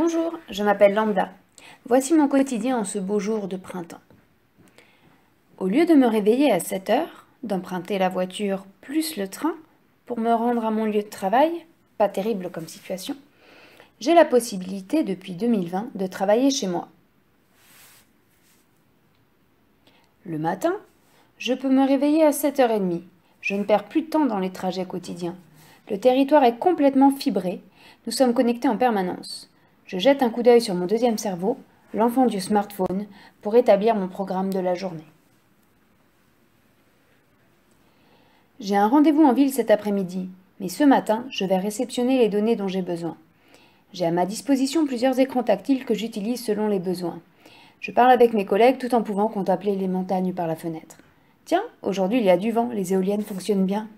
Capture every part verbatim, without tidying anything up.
Bonjour, je m'appelle Lambda. Voici mon quotidien en ce beau jour de printemps. Au lieu de me réveiller à sept heures, d'emprunter la voiture plus le train pour me rendre à mon lieu de travail, pas terrible comme situation, j'ai la possibilité depuis deux mille vingt de travailler chez moi. Le matin, je peux me réveiller à sept heures trente. Je ne perds plus de temps dans les trajets quotidiens. Le territoire est complètement fibré, nous sommes connectés en permanence. Je jette un coup d'œil sur mon deuxième cerveau, l'enfant du smartphone, pour établir mon programme de la journée. J'ai un rendez-vous en ville cet après-midi, mais ce matin, je vais réceptionner les données dont j'ai besoin. J'ai à ma disposition plusieurs écrans tactiles que j'utilise selon les besoins. Je parle avec mes collègues tout en pouvant contempler les montagnes par la fenêtre. Tiens, aujourd'hui il y a du vent, les éoliennes fonctionnent bien.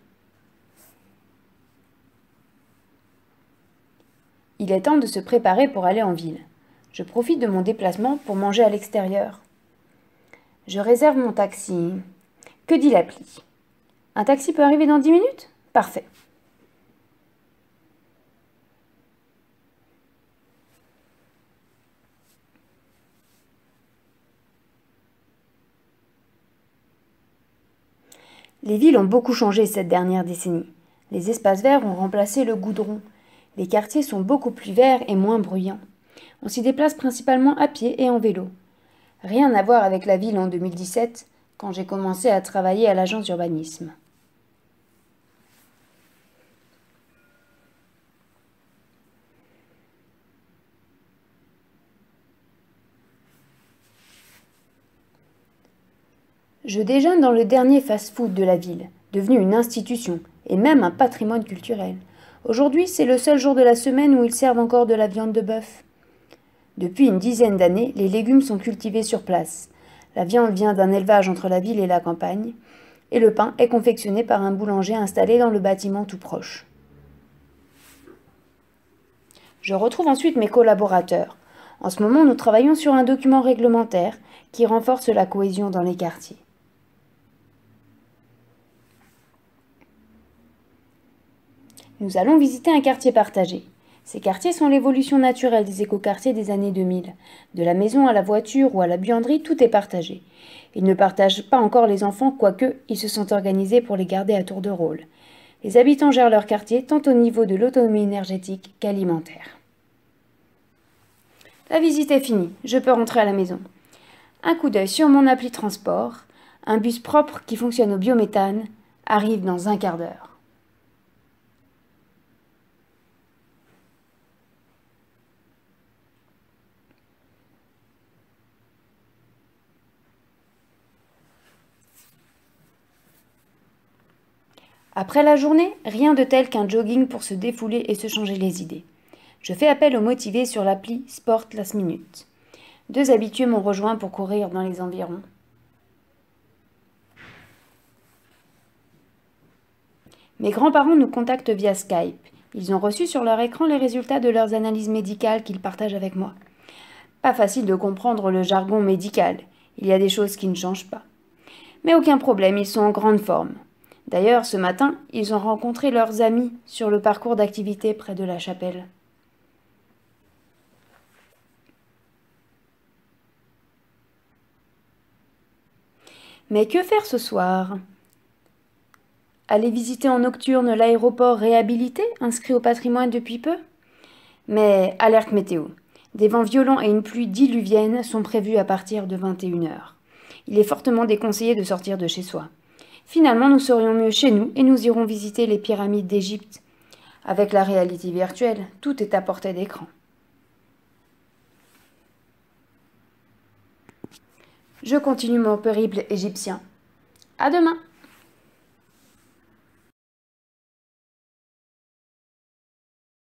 Il est temps de se préparer pour aller en ville. Je profite de mon déplacement pour manger à l'extérieur. Je réserve mon taxi. Que dit l'appli? Un taxi peut arriver dans dix minutes? Parfait. Les villes ont beaucoup changé cette dernière décennie. Les espaces verts ont remplacé le goudron. Les quartiers sont beaucoup plus verts et moins bruyants. On s'y déplace principalement à pied et en vélo. Rien à voir avec la ville en deux mille dix-sept, quand j'ai commencé à travailler à l'agence d'urbanisme. Je déjeune dans le dernier fast-food de la ville, devenu une institution et même un patrimoine culturel. Aujourd'hui, c'est le seul jour de la semaine où ils servent encore de la viande de bœuf. Depuis une dizaine d'années, les légumes sont cultivés sur place. La viande vient d'un élevage entre la ville et la campagne, et le pain est confectionné par un boulanger installé dans le bâtiment tout proche. Je retrouve ensuite mes collaborateurs. En ce moment, nous travaillons sur un document réglementaire qui renforce la cohésion dans les quartiers. Nous allons visiter un quartier partagé. Ces quartiers sont l'évolution naturelle des écoquartiers des années deux mille. De la maison à la voiture ou à la buanderie, tout est partagé. Ils ne partagent pas encore les enfants, quoique ils se sont organisés pour les garder à tour de rôle. Les habitants gèrent leur quartier tant au niveau de l'autonomie énergétique qu'alimentaire. La visite est finie, je peux rentrer à la maison. Un coup d'œil sur mon appli transport. Un bus propre qui fonctionne au biométhane arrive dans un quart d'heure. Après la journée, rien de tel qu'un jogging pour se défouler et se changer les idées. Je fais appel aux motivés sur l'appli Sport Last Minute. Deux habitués m'ont rejoint pour courir dans les environs. Mes grands-parents nous contactent via Skype. Ils ont reçu sur leur écran les résultats de leurs analyses médicales qu'ils partagent avec moi. Pas facile de comprendre le jargon médical. Il y a des choses qui ne changent pas. Mais aucun problème, ils sont en grande forme. D'ailleurs, ce matin, ils ont rencontré leurs amis sur le parcours d'activité près de la chapelle. Mais que faire ce soir? Aller visiter en nocturne l'aéroport réhabilité, inscrit au patrimoine depuis peu? Mais alerte météo. Des vents violents et une pluie diluvienne sont prévus à partir de vingt et une heures. Il est fortement déconseillé de sortir de chez soi. Finalement, nous serions mieux chez nous et nous irons visiter les pyramides d'Égypte. Avec la réalité virtuelle, tout est à portée d'écran. Je continue mon périple égyptien. À demain!